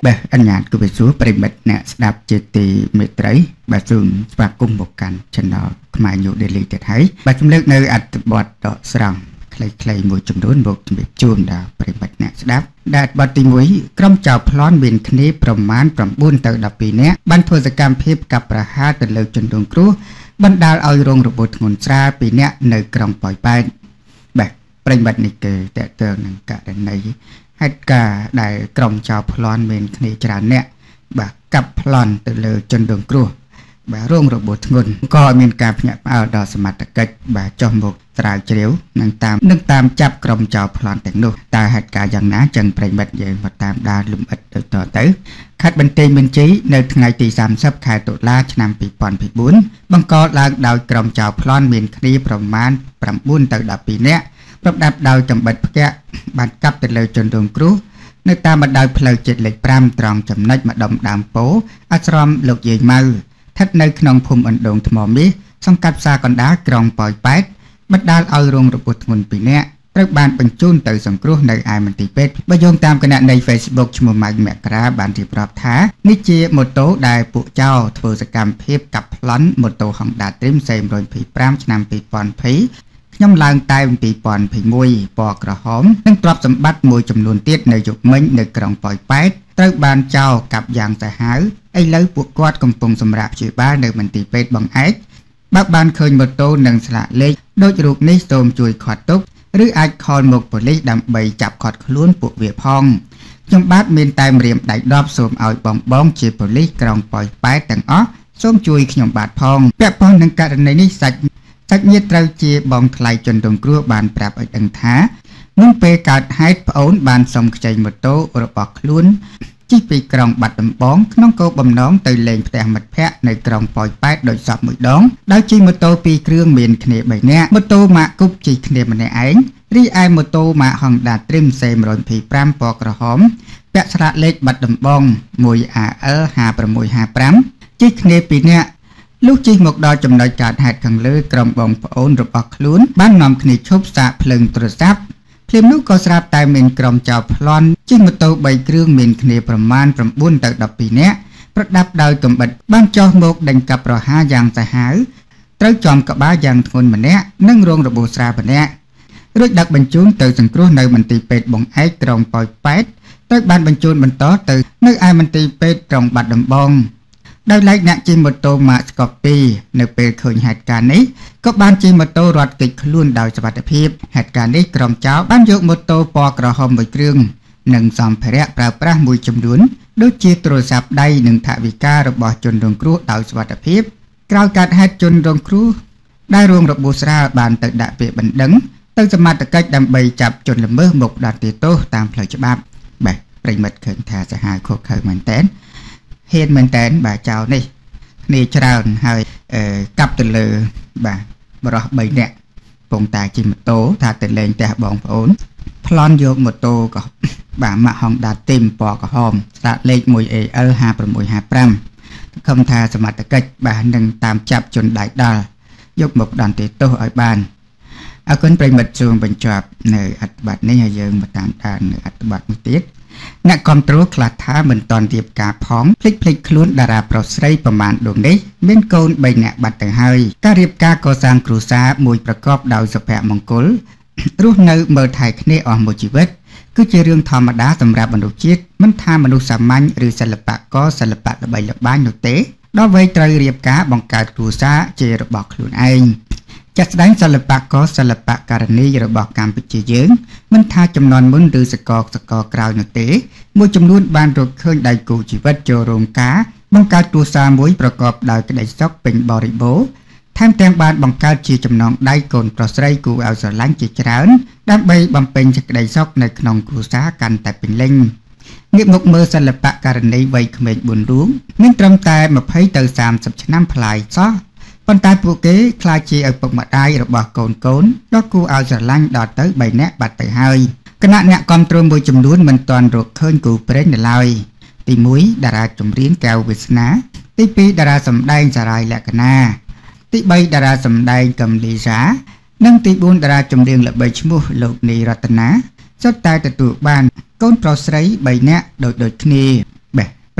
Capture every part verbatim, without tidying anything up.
បាទអញ្ញាតគូវិសួរប្រិមិត្តអ្នកស្ដាប់ជាទីមេត្រីបាទសូមស្វាគមន៍មកកាន់ Channel ខ្មែរញូ Daily ទៀតហើយបាទជំរាបនៅអត្ថបទដកស្រង់ខ្លីៗមួយចំនួនមកជំរាបជូនដល់ប្រិមិត្តអ្នកស្ដាប់ដែលបទទីមួយក្រុមចៅប្លន់មានគ្នាប្រមាណ 9 ទៅ 12 នាក់បានធ្វើសកម្មភាពកាប់ប្រហារទៅលើជនរងគ្រោះបណ្ដាលឲ្យរងរបួសធ្ងន់ស្រាល ពីរនាក់នៅក្រុងប៉ោយប៉ែតបាទប្រិមិត្តនេះគឺតើតើនឹងករណីហេតុការណ៍ដែលក្រុមចៅប្លន់មានគ្នាច្រើនអ្នកបាទកាប់ប្លន់ទៅលើជនរងគ្រោះបាទរងរបួសធ្ងន់ក៏មានការភ្ញាក់ផ្អើលដល់សមត្ថកិច្ចបាទចុះមកស្រាវជ្រាវនឹងតាមនឹងតាមចាប់ក្រុមចៅប្លន់ទាំងនោះតើហេតុការណ៍យ៉ាងណាចឹងប្រិមិត្តយើងមកតាមដានលំអិតដូចតទៅខេត្តបន្ទាយមានជ័យនៅថ្ងៃទី សាមសិប ខែតុលា ឆ្នាំ ពីរពាន់បួន បង្កឡើងដោយក្រុមចៅប្លន់មានគ្នាប្រមាណ 9 ទៅ 12 នាក់ប្រដាប់ដោយចំបិតផ្គាក់បានកាប់ទៅលើជនរងគ្រោះនៅតាមបណ្ដោយផ្លូវជាតិលេខ 5 ត្រង់ចំណុចម្ដុំដើមពោអាស្រមលោកយាយម៉ៅស្ថិតនៅក្នុងភូមិអណ្ដូងថ្មមាសសង្កាត់ផ្សារកណ្ដាលក្រុងប៉ោយប៉ែតបណ្ដាលឲ្យរងរបួសធ្ងន់ពីរនាក់ត្រូវបានបញ្ជូនទៅសង្គ្រោះនៅឯមន្ទីរពេទ្យបើយោងតាមគណនី Facebook ឈ្មោះម៉ៅមករាបានរៀបរាប់ថានេះជាម៉ូតូដែលពួកចៅធ្វើសកម្មភាពកាប់ប្លន់ម៉ូតូ Honda Dream สี่ร้อยยี่สิบห้า ឆ្នាំ ពីរពាន់ยี่สิบខ្ញុំឡើងតែមពីរពាន់ยี่สิบเอ็ดពណ៌ក្រហមនិងទ្រព្យសម្បត្តិមួយចំនួនទៀតនៅយុគមិញនៅក្រុងប៉ោយប៉ែតត្រូវបានចោរកាប់យ៉ាងសាហាវឥឡូវពួកគាត់កំពុងសម្រាប់ព្យាបាលនៅមន្ទីរពេទ្យបង្អែកបើបានឃើញម៉ូតូនិងស្លាកលេខដូចរូបនេះសូមជួយខាត់ទុកឬអាចខលមកប៉ូលីសដើម្បីចាប់ខាត់ខ្លួនពួកវាផងខ្ញុំបាទមានតែម្រាមដៃដប់សូមឲ្យបងបងជាប៉ូលីសក្រុងប៉ោយប៉ែតទាំងអស់សូមជួយខ្ញុំបាទផងពាក់ព័ន្ធនឹងករណីនេះសាច់សាច់ញាតិត្រូវជាបងថ្លៃជនរងគ្រោះបានប្រាប់ឲ្យដឹងថាមុនពេលកើតហេតុប្អូនបានសុំខ្ចីម៉ូតូរបស់ខ្លួនជិះពីក្រុងបាត់ដំបងក្នុងគោលបំណងទៅលេងផ្ទះមិត្តភ័ក្តិនៅក្រុងប៉ោយប៉ែតដោយសពមួយដងដោយជិះម៉ូតូពីរគ្រឿងមានគ្នាបីនាក់ម៉ូតូម៉ាកគប់ជិះគ្នាម្នាក់ឯងរីឯម៉ូតូម៉ាក Honda Dream สี่ร้อยยี่สิบห้า ពណ៌ក្រហមពាក់ស្លាកលេខបាត់ដំបង one A L ห้าหกห้าห้า ជិះគ្នាពីរនាក់លុះជិះមកដល់ចំណុចកើតហេតុខាងលើក្រុមបងប្អូនរបស់ខ្លួនបាននាំគ្នាឈប់សាកភ្លើងទូរស័ព្ទភ្លាមនោះក៏ស្រាប់តែមានក្រុមចៅប្លន់ជិះម៉ូតូបីគ្រឿងមានគ្នាប្រមាណ 9 ទៅ 12 នាក់ប្រដាប់ដោយកាំបិតបានចោះមកដេញកាប់ប្រហារយ៉ាងសាហាវត្រូវចំក្បាលយ៉ាងធ្ងន់ម្នាក់និងរងរបួសស្រាលម្នាក់រួចដឹកបញ្ជូនទៅសង្គ្រោះនៅមន្ទីរពេទ្យបង្អែកក្រុងប៉ោយប៉ែតត្រូវបានបញ្ជូនបន្តទៅនៅឯមន្ទីរពេទ្យក្រុងបាត់ដំបងដោយឡែកអ្នកជិះម៉ូតូម៉ាកស្កូពីនៅពេលឃើញហេតុការណ៍នេះក៏បានជិះម៉ូតូរត់គេចខ្លួនដោយសុវត្ថិភាពហេតុការណ៍នេះក្រុមចៅបានយកម៉ូតូពណ៌ក្រហមមួយគ្រឿងនិងសម្ភារៈប្រើប្រាស់មួយចំនួនដូចជាទូរស័ព្ទដៃនិងថវិការបស់ជនរងគ្រោះដោយសុវត្ថិភាពក្រោយកើតហេតុជនរងគ្រោះដែលរងរបួសស្រាលបានទៅដាក់ពាក្យបណ្ដឹងទៅសមត្ថកិច្ចដើម្បីចាប់ជនល្មើសមកដាក់ទោសតាមផ្លូវច្បាប់បាទប្រិមិត្តឃើញថាសាហាវខុសខើមែនតើហ៊ានមែនតើបាទចៅនេះគ្នាច្រើនហើយកាប់ទៅលើបាទបរិះបីនាក់ពងតាជិះម៉ូតូថាទៅលេងផ្ទះបងប្អូនប្លន់យកម៉ូតូក៏បាទម៉ាក Honda Dream ពណ៌ក្រហមស្លាកលេខ one A L ห้าหกห้าห้า ខំថាសមត្ថកិច្ចបាទនឹងតាមចាប់ជនដៃដល់យកមកដន្ទាទោសឲ្យបានអរគុណប្រិមិត្តជួងបញ្ចប់នៅអត្ថបទនេះហើយយើងមកតាមដាននៅអត្ថបទនេះទៀតអ្នកគ្រប់គ្រងខ្លះថាមិនតន់រៀបការផងភ្លេចភ្លេចខ្លួនតារាប្រុសស្រីប្រមាណដួងនេះមានកូនបីនាក់បាត់ទៅហើយការរៀបការកសាងគ្រួសារមួយប្រកបដោយសុភមង្គលរស់នៅមើលថែគ្នាអស់មួយជីវិតគឺជារឿងធម្មតាសម្រាប់មនុស្សជាតិមិនថាមនុស្សសាមញ្ញឬសិល្បករសិល្បៈល្បីល្បាញនោះទេដល់វ័យត្រូវរៀបការបង្កើតគ្រួសារជារបស់ខ្លួនឯងចាត់ស្ដែងសិល្បករសិល្បករនីរបស់កម្ពុជាយើងមិនថាចំនួនមុនឬសកលសកលក្រោយនោះទេមួយចំនួនបានរកឃើញដៃគូជីវិតចូលរោងការបង្កើតគ្រួសារមួយប្រកបដោយក្តីសុខពេញបរិបូរណ៍ថែមទាំងបានបង្កើតជាចំណងដៃកូនប្រុសស្រីគួរឲ្យស្រឡាញ់ជាច្រើនដើម្បីបំពេញសេចក្តីសុខនៅក្នុងគ្រួសារកាន់តែពេញលេញងាកមកមើលសិល្បករនីវ័យក្មេងបួនរូបមានត្រឹមតែยี่สิบទៅสามสิบឆ្នាំប្លាយសោះប៉ុន្តែពួកគេខ្លាចជាឪពុកម្ដាយរបស់កូនកូនដ៏គួរឲ្យស្រឡាញ់ដល់ទៅបីនាក់បាត់ទៅហើយគណៈអ្នកគ្រប់គ្រងមួយចំនួនមិនទាន់រកឃើញគូព្រេងនៅឡើយទីមួយតារាចម្រៀងកែវវាសនាទីពីរតារាសម្ដែងសារាយលក្ខណាទីបីតារាសម្ដែងកំលីសានិងទីបួនតារាចម្រៀងល្បីឈ្មោះលោកនីរតនាសុទ្ធតែទទួលបានកូនប្រុសស្រីបីនាក់ដូចដូចគ្នា បាទ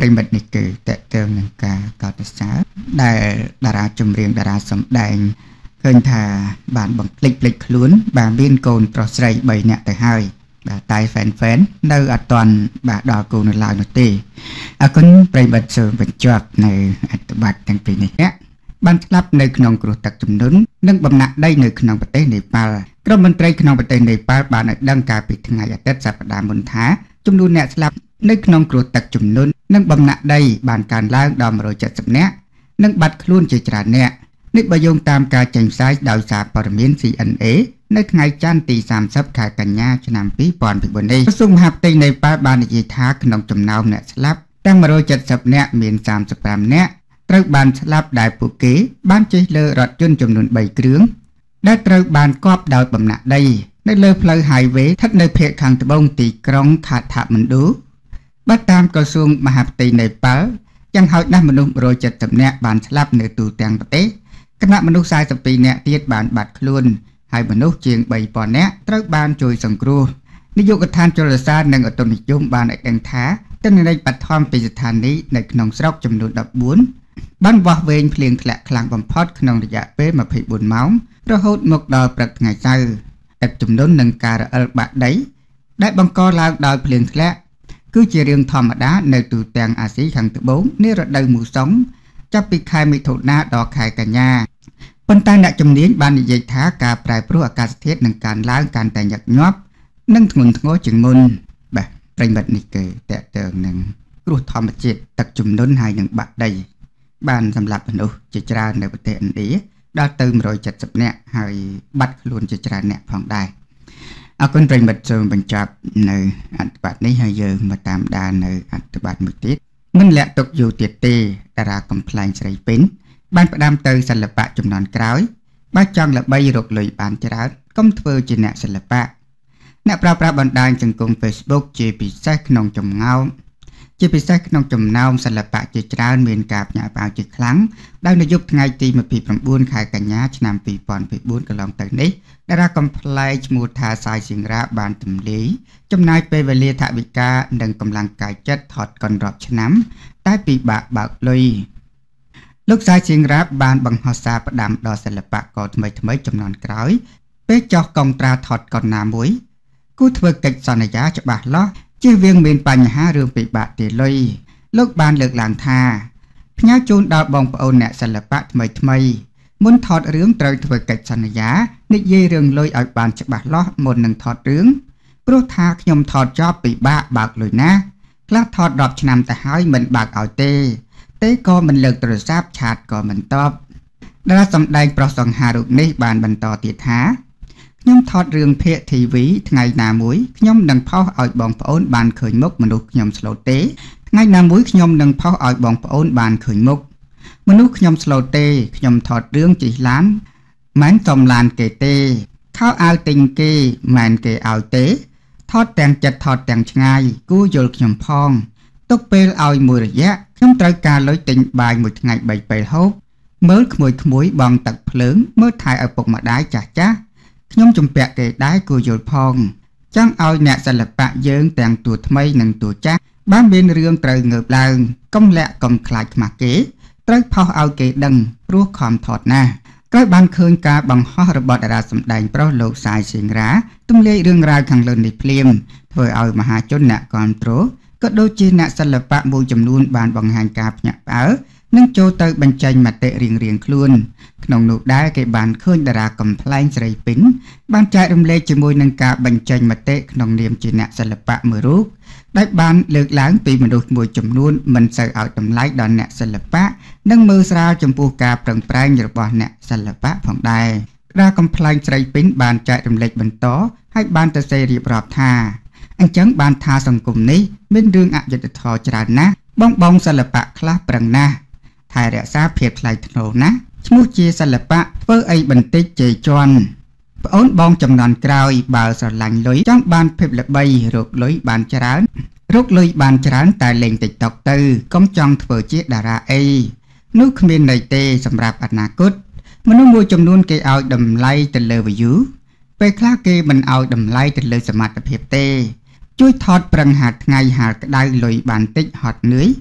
ប្រិមិត្តនេះគឺតេតើនឹងការកោតសរដែលតារាចម្រៀងតារាសម្ដែងឃើញថាបានបង្ក្លិចភ្លេចខ្លួនបាទមានកូនប្រុសស្រីបីនាក់ទៅហើយបាទតែហ្វេនហ្វេននៅអត់ទាន់បាទដល់គូនៅឡើយនោះទេអរគុណប្រិមិត្តសូមបញ្ចប់នៅអត្ថបទទាំងពីរនេះបានស្លាប់នៅក្នុងគ្រោះទឹកជំនន់និងបំណាក់ដីនៅក្នុងប្រទេសនេប៉ាល់ក្រុមមន្ត្រីក្នុងប្រទេសនេប៉ាល់បានឲ្យដឹងកាលពីថ្ងៃអាទិត្យសប្តាហ៍មុនថាចំនួនអ្នកស្លាប់នៅក្នុងគ្រោះទឹកជំនន់និងបំណាក់ដីបានកើនឡើងដល់មួយរយเจ็ดสิบនាក់និងបាត់ខ្លួនជាច្រើនអ្នកនេះបើយោងតាមការចេញផ្សាយដោយសារព័ត៌មាន C N A នៅថ្ងៃច័ន្ទទីសាមសិបខែកញ្ញាឆ្នាំពីរពាន់ពីរនេះក្រសួងមហាផ្ទៃនេប៉ាល់បាននិយាយថាក្នុងចំណោមអ្នកស្លាប់ទាំងមួយរយเจ็ดสิบនាក់មានសាមសិបប្រាំនាក់ត្រូវបានស្លាប់ដែលពួកគេបានជិះលើរថយន្តចំនួនបីគ្រឿងដែលត្រូវបានគប់ដោយបំណាក់ដីនៅលើផ្លូវ highway ស្ថិតនៅភាគខាងត្បូងទីក្រុងខាថាមណ្ឌូបើតាមក្រសួងមហាផ្ទៃនេប៉ាល់យ៉ាងហោចណាស់មនុស្សមួយរយเจ็ดสิบនាក់បានស្លាប់នៅទូទាំងប្រទេសគណៈមនុស្សสี่สิบtwoនាក់ទៀតបានបាត់ខ្លួនហើយមនុស្សជាងបីពាន់នាក់ត្រូវបានជួយសង្គ្រោះនាយកដ្ឋានជលសាស្ត្រនិងឧតុនិយមបានឲ្យដឹងថាទិន្នន័យបឋមពីស្ថានីយ៍នៅក្នុងស្រុកចំនួនដប់បួនបានវាស់វែងភ្លៀងធ្លាក់ខ្លាំងបំផុតក្នុងរយៈពេលยี่สิบfourម៉ោងរហូតមកដល់ព្រឹកថ្ងៃសៅរ៍ទឹកជំនន់និងការរអិលបាក់ដីដែលបង្កឡើងដោយភ្លៀងធ្លាក់គឺជារឿងធម្មតានៅទូទាំងអាស៊ីខាងត្បូងនារដូវមូសុងចាប់ពីខែមិថុនាដល់ខែកញ្ញាប៉ុន្តែអ្នកជំនាញបាននិយាយថាការប្រែប្រួលអាកាសធាតុនឹងកើនឡើងកាន់តែញឹកញាប់និងធ្ងន់ធ្ងរជាងមុនបាទប្រិមិត្តនេះគឺតេតើនឹងគ្រោះធម្មជាតិទឹកជំនន់ហើយនឹងបាក់ដីបានសម្លាប់មនុស្សជាច្រើននៅប្រទេសឥណ្ឌាដល់ទៅមួយរយเจ็ดสิบនាក់ហើយបាត់ខ្លួនជាច្រើនអ្នកផងដែរអរគុណប្រិមិត្តសូមបញ្ចប់នៅអត្ថបទនេះហើយយើងមកតាមដាននៅអត្ថបទមួយទៀតមិនលាក់ទុកយូរទៀតទេតារាកំ pl ែងស្រីពេញបានផ្ដាំទៅសិល្បៈជំនាន់ក្រោយបើចង់ល្បីរកលុយបានច្រើនកុំធ្វើជាអ្នកសិល្បៈអ្នកប្រើប្រាស់បណ្ដាញសង្គម Facebook ជាពិសេសក្នុងចំណោមជាពិសេសក្នុងចំណោមសិល្បៈជាច្រើនមានការផ្ញើផ្អើលជាខ្លាំងដោយនៅយប់ថ្ងៃទីยี่สิบ九ខែកញ្ញាឆ្នាំពីរពាន់ยี่สิบfourកន្លងទៅនេះតារាកំ pl ែងឈ្មោះថាសាយសៀងរ៉ាបានទម្លាយចំណាយពេលវេលាថវិកានិងកម្លាំងកាយចិត្តថតកុនរាប់ឆ្នាំតែពិបាកបើកលុយលោកសាយសៀងរ៉ាបានបង្ហោះសារផ្ដាំដល់សិល្បករថ្មីថ្មីចំនួនក្រោយពេលចោះកុងត្រាថតកុនណាមួយគូធ្វើកិច្ចសន្យាច្បាស់លាស់ជៀសវាងមានបញ្ហារឿងពិបាកទាលុយលោកបានលើកឡើងថាផ្ញើជូនដល់បងប្អូនអ្នកសិល្បៈថ្មីថ្មីមុនថតរឿងត្រូវធ្វើកិច្ចសន្យានិយាយរឿងលុយឲ្យបានច្បាស់លាស់មុននឹងថតរឿងព្រោះថាខ្ញុំថតចប់ពិបាកបើកលុយណាខ្លះថតរាប់ឆ្នាំទៅហើយមិនបើកឲ្យទេទេក៏មិនលើកទូរស័ព្ទឆាតក៏មិនតបតារាសម្ដែងប្រុសសង្ហារូបនេះបានបន្តទៀតថាខ្ញុំថតរឿងភាគ T V ថ្ងៃណាមួយខ្ញុំនឹងផុសឲ្យបងប្អូនបានឃើញមុខមនុស្សខ្ញុំស្លូតទេថ្ងៃណាមួយខ្ញុំនឹងផុសឲ្យបងប្អូនបានឃើញមុខមនុស្សខ្ញុំស្លូតទេខ្ញុំថតរឿងជិះឡានមិនសំឡានគេទេខោអាវទិញគេមិនគេឲ្យទេថតទាំងចិត្តថតទាំងឆ្ងាយគួរយល់ខ្ញុំផងទុកពេលឲ្យមួយរយៈខ្ញុំត្រូវការលុយទិញបាយមួយថ្ងៃបីពេលហូបមើលក្មួយក្មួយបងទឹកភ្លើងមើលថែឪពុកម្ដាយចាស់ចាស់ខ្ញុំជំពាក់គេដែរគួរយល់ផងចង់ឲ្យអ្នកសិល្បៈយើងទាំងតួថ្មីនិងតួចាស់បានមានរឿងត្រូវងើបឡើងកុំលាក់កុំខ្លាចខ្មាស់គេត្រូវផុសឲ្យគេដឹងព្រោះខំថតណាស់ក្រោយបានឃើញការបង្ហោះរបស់តារាសម្ដែងប្រុសលោកសាយសៀងរ៉ាទម្លាយរឿងរ៉ាវខាងលើនេះភ្លាមធ្វើឲ្យមហាជនអ្នកគាំទ្រក៏ដូចជាអ្នកសិល្បៈមួយចំនួនបានបង្ហាញការភ្ញាក់ផ្អើលនិងចូលទៅបញ្ចេញមតិរៀងៗខ្លួនក្នុងនោះដែរគេបានឃើញតារាកំ pl ែងស្រីពេញបានចែករំលែកជាមួយនឹងការបញ្ចេញមតិក្នុងនាមជាអ្នកសិល្បៈមួយរូបដែលបានលើកឡើងពីមនុស្សមួយចំនួនមិនសូវឲ្យតម្លៃដល់អ្នកសិល្បៈនិងមើលស្រាលចំពោះការប្រឹងប្រែងរបស់អ្នកសិល្បៈផងដែរតារាកំ pl ែងស្រីពេញបានចែករំលែកបន្តហើយបានទៅសេរៀបរាប់ថាអញ្ចឹងបានថាសង្គមនេះមានរឿងអយុត្តិធម៌ច្រើនណាស់បងបងសិល្បៈខ្លះប្រឹងណាស់ថែរក្សាភាពថ្លៃថ្នូរណាស់ឈ្មោះជាសិល្បៈធ្វើអីបន្តិចជ័យជាន់ប្អូនបងចំនួនក្រោយបើស្រឡាញ់លុយចង់បានភាពល្បីរកលុយបានច្រើនរកលុយបានច្រើនតែលេង TikTok ទៅកុំចង់ធ្វើជាតារាអីនោះគ្មានន័យទេសម្រាប់អនាគតមនុស្សមួយចំនួនគេឲ្យតម្លៃទៅលើ view ពេលខ្លះគេមិនឲ្យតម្លៃទៅលើសមត្ថភាពទេជួយថតប្រឹងហាត់ថ្ងៃហាត់ក្តៅលុយបានតិចហត់នឿយ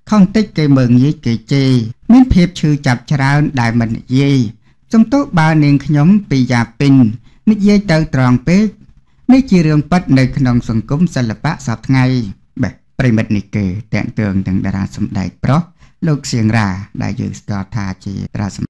ខំតិចគេមើងងាយគេជេរមានភាពឈឺចាប់ច្រើនដែលមិននិយាយសំទោសបើនាងខ្ញុំពីយ៉ាពីននិយាយទៅត្រង់ពេកនេះជារឿងពិតនៅក្នុងសង្គមសិល្បៈសពថ្ងៃបាទប្រិមិត្តនេះគេតាក់ទងទាំងតារាសម្ដែងប្រុសលោកសៀងរ៉ាដែលយើងស្គាល់ថាជាតារា